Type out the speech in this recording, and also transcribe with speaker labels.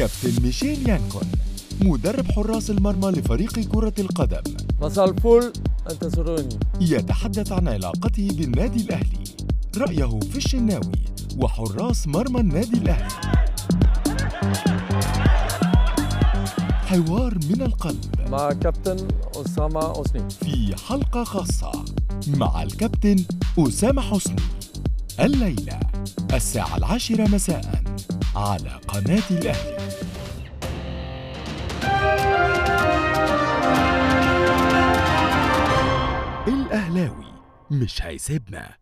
Speaker 1: كابتن ميشيل يانكون مدرب حراس المرمى لفريق كرة القدم.
Speaker 2: مساء الفل انتصروني.
Speaker 1: يتحدث عن علاقته بالنادي الأهلي، رأيه في الشناوي وحراس مرمى النادي الأهلي. حوار من القلب
Speaker 2: مع كابتن أسامة حسني
Speaker 1: في حلقة خاصة مع الكابتن أسامة حسني الليلة 10:10 مساء على قناة الأهلي. الأهلاوي مش هيسيبنا.